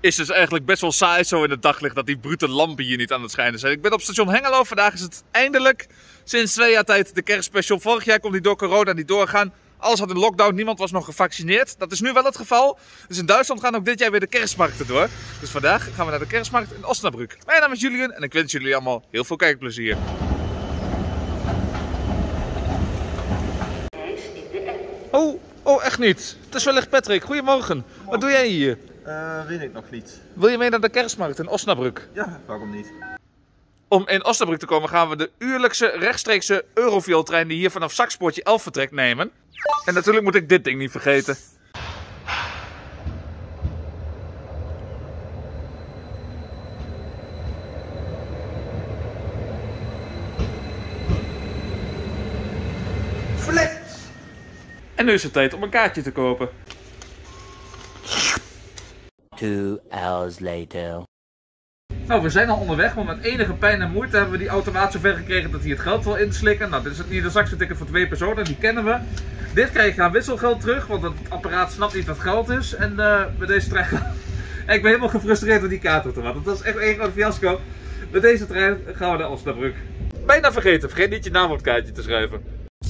is dus eigenlijk best wel saai zo in het daglicht dat die brute lampen hier niet aan het schijnen zijn. Ik ben op station Hengelo. Vandaag is het eindelijk sinds 2 jaar tijd de kerstspecial. Vorig jaar kon die door corona niet doorgaan. Alles had een lockdown, niemand was nog gevaccineerd. Dat is nu wel het geval. Dus in Duitsland gaan ook dit jaar weer de kerstmarkten door. Dus vandaag gaan we naar de kerstmarkt in Osnabrück. Mijn naam is Julian en ik wens jullie allemaal heel veel kijkplezier. Oh, echt niet. Het is wellicht Patrick. Goedemorgen. Wat doe jij hier? Weet ik nog niet. Wil je mee naar de kerstmarkt in Osnabrück? Ja, waarom niet? Om in Osnabrück te komen gaan we de uurlijkse rechtstreekse Eurovio-trein die hier vanaf Sakspoortje 11 vertrekt nemen. En natuurlijk moet ik dit ding niet vergeten. Flex! En nu is het tijd om een kaartje te kopen. 2 hours later. Nou, we zijn al onderweg, maar met enige pijn en moeite hebben we die automaat zover gekregen dat hij het geld wil inslikken. Nou, dit is het Niedersachse ticket voor 2 personen, die kennen we. Dit krijg je aan wisselgeld terug, want het apparaat snapt niet wat geld is. En met deze trein... ik ben helemaal gefrustreerd door die kaartautomaat. Dat is echt een groot fiasco. Met deze trein gaan we naar Osnabrück. Bijna vergeten, vergeet niet je naam op het kaartje te schrijven.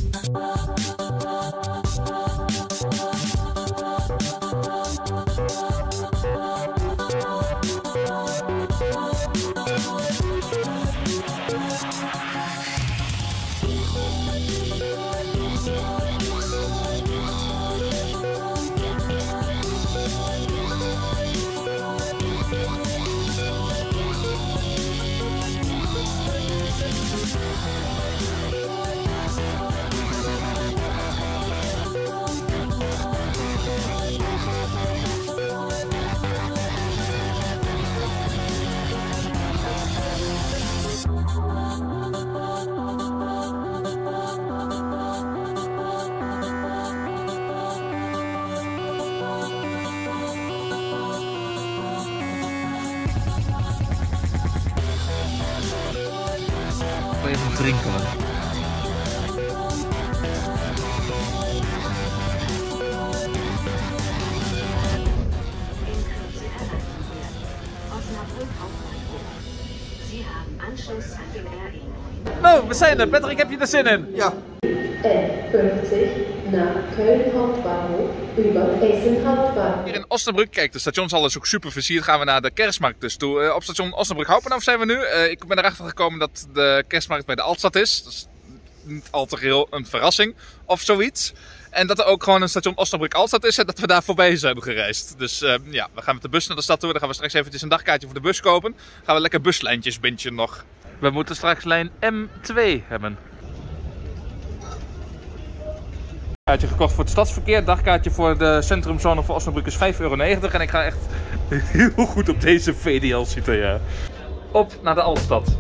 Even drinken. Nou, we zijn er. Patrick, heb je er zin in? Ja. N50 naar Köln Hauptbahnhof über Essen Hauptbahnhof. Hier in Osnabrück, kijk, de stationshal is ook super versierd. Gaan we naar de kerstmarkt dus toe. Op station Osnabrück Hauptbahnhof zijn we nu. Ik ben erachter gekomen dat de kerstmarkt bij de Altstad is. Dat is niet al te geheel een verrassing of zoiets. En dat er ook gewoon een station Osnabrück Altstad is en dat we daar voorbij zijn gereisd. Dus ja, we gaan met de bus naar de stad toe. Dan gaan we straks eventjes een dagkaartje voor de bus kopen. Gaan we lekker buslijntjes bintje nog. We moeten straks lijn M2 hebben. Kaartje gekocht voor het stadsverkeer. Dagkaartje voor de centrumzone voor Osnabrück is €5,90. En ik ga echt heel goed op deze VDL zitten, ja. Op naar de Altstad.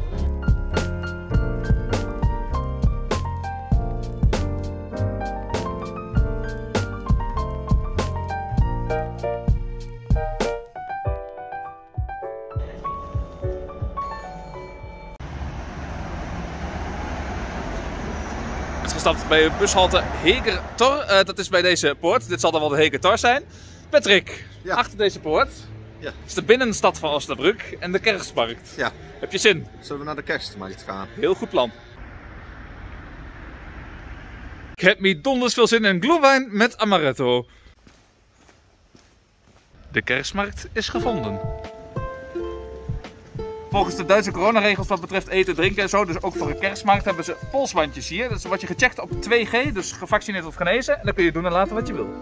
Gestapt bij bushalte Hegertor. Dat is bij deze poort. Dit zal dan wel de Hegertor zijn. Patrick, ja. Achter deze poort is de binnenstad van Osnabrück en de kerstmarkt. Ja. Heb je zin? Zullen we naar de kerstmarkt gaan? Heel goed plan. Ik heb me donders veel zin in glühwein met amaretto. De kerstmarkt is gevonden. Volgens de Duitse coronaregels wat betreft eten, drinken en zo, dus ook voor een kerstmarkt, hebben ze polsbandjes hier. Dus dan word je gecheckt op 2G, dus gevaccineerd of genezen. En dan kun je doen en laten wat je wil.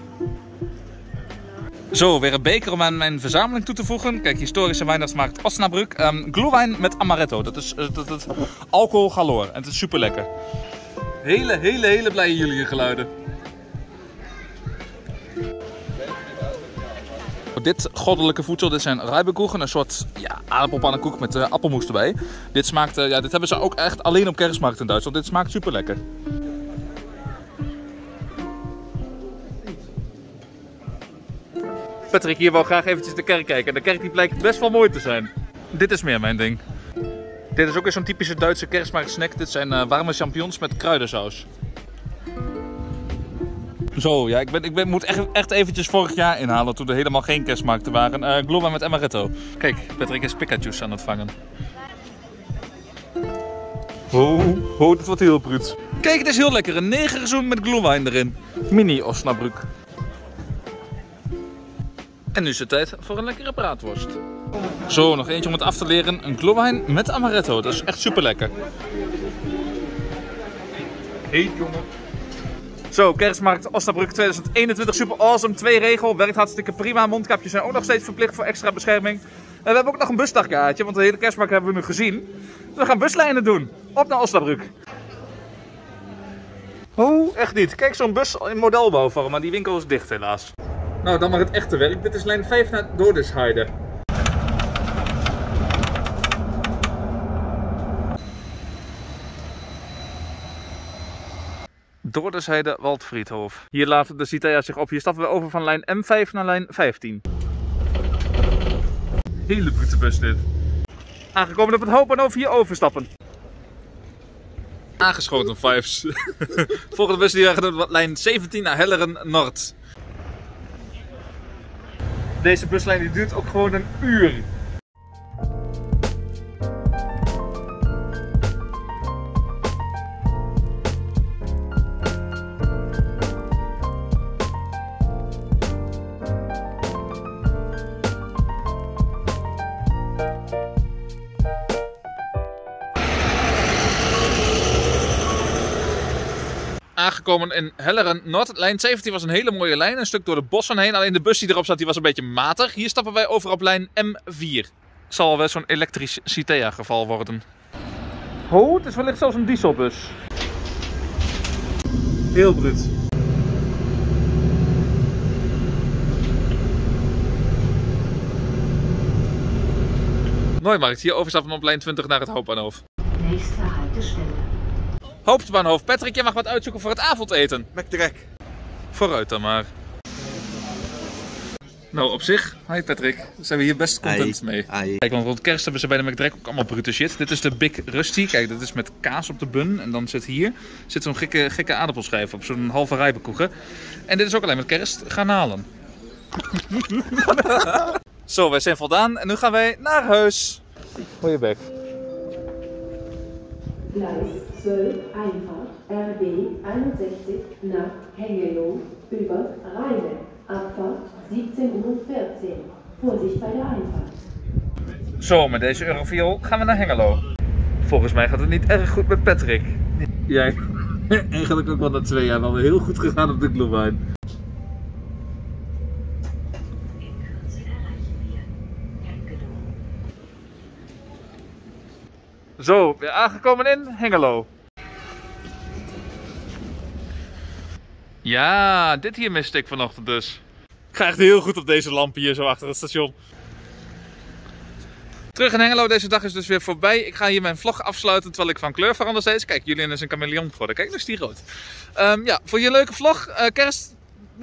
Zo, weer een beker om aan mijn verzameling toe te voegen. Kijk, historische weihnachtsmarkt Osnabrück. Glühwein met amaretto. Dat is alcohol galore. En het is super lekker. Hele blije jullie geluiden. Dit goddelijke voedsel, dit zijn Reibekuchen, een soort aardappelpannenkoek met appelmoes erbij. Dit smaakt, dit hebben ze ook echt alleen op kerstmarkt in Duitsland. Dit smaakt super lekker. Patrick hier wou graag eventjes de kerk kijken. En de kerk die blijkt best wel mooi te zijn. Dit is meer mijn ding. Dit is ook weer zo'n typische Duitse kerstmarktsnack. Dit zijn warme champignons met kruidensaus. Zo, ja, ik moet echt eventjes vorig jaar inhalen toen er helemaal geen kerstmarkten waren. Glühwein met amaretto. Kijk, Patrick is Pikachu's aan het vangen. Oh, dit wordt heel bruut. Kijk, het is heel lekker. Een negerzoen met glühwein erin. Mini Osnabrück. En nu is het tijd voor een lekkere braadworst. Zo, nog eentje om het af te leren. Een glühwein met amaretto. Dat is echt super lekker. Heet, jongen. Zo, kerstmarkt Osnabrück 2021. Super awesome. 2 regel. Werkt hartstikke prima. Mondkapjes zijn ook nog steeds verplicht voor extra bescherming. En we hebben ook nog een busdagkaartje, want de hele kerstmarkt hebben we nu gezien. Dus we gaan buslijnen doen. Op naar Osnabrück. Oh, echt niet. Kijk, zo'n bus in modelbouwvorm, maar die winkel is dicht helaas. Nou, dan maar het echte werk. Dit is lijn 5 naar Dordesheide. Dordesheide Waldfriedhof. Hier laat de Citea zich op. Hier stappen we over van lijn M5 naar lijn 15. Hele brute bus dit. Aangekomen op het Hoopbahnhof, hier overstappen. Aangeschoten vibes. Volgende bus die we gaan doen, lijn 17 naar Helleren Noord. Deze buslijn die duurt ook gewoon een uur. Aangekomen in Helleren Noord. Lijn 17 was een hele mooie lijn. Een stuk door de bossen heen. Alleen de bus die erop zat die was een beetje matig. Hier stappen wij over op lijn M4. Zal wel zo'n elektrisch Citea geval worden. Oh, het is wellicht zelfs een dieselbus. Heel bruut. Neumarkt. Hier overstappen op lijn 20 naar het Hoopbahnhof. Nächste Haltestelle. Hoofdbahnhof. Patrick, jij mag wat uitzoeken voor het avondeten. McDrek. Vooruit dan maar. Nou, op zich, hi Patrick, daar zijn we hier best content mee. Kijk, want rond kerst hebben ze bij de McDrek ook allemaal brute shit. Dit is de Big Rusty. Kijk, dit is met kaas op de bun. En dan zit hier zo'n gekke aardappelschijf op, zo'n halve rijbekoeken. En dit is ook alleen met kerst. Gaan halen. Zo, wij zijn voldaan en nu gaan wij naar huis. Hoi je bek. Gleis 12 Einfahrt RB 61 nach Hengelo über Rheine. Abfahrt 17:14 Uhr. Vorsicht bij de Einfahrt. Zo, met deze Eurofiel gaan we naar Hengelo. Volgens mij gaat het niet erg goed met Patrick. Jij, eigenlijk ook wel na 2 jaar wel heel goed gegaan op de glühwein. Zo, weer aangekomen in Hengelo. Ja, dit hier miste ik vanochtend dus. Ik ga echt heel goed op deze lampen hier zo achter het station. Terug in Hengelo, deze dag is dus weer voorbij. Ik ga hier mijn vlog afsluiten terwijl ik van kleur verander steeds. Kijk, Julian is een chameleon geworden. Kijk, nu is die rood. Ja, voor je leuke vlog, kerst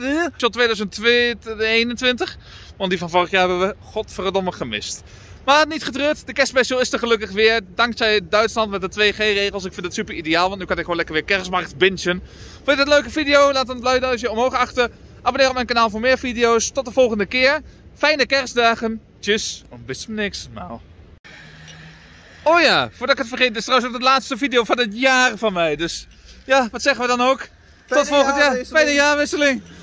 2021. Want die van vorig jaar hebben we godverdomme gemist. Maar niet getreurd, de kerstspecial is er gelukkig weer. Dankzij Duitsland met de 2G-regels. Ik vind het super ideaal, want nu kan ik gewoon lekker weer kerstmarkt bingen. Vond je dit een leuke video? Laat een blauw duimpje omhoog achter. Abonneer op mijn kanaal voor meer video's. Tot de volgende keer. Fijne kerstdagen. Tjus. En bis zum nächsten Mal. Oh ja, voordat ik het vergeet, dit is trouwens ook de laatste video van het jaar van mij. Dus ja, wat zeggen we dan ook? Tot volgend jaar. Fijne jaarwisseling.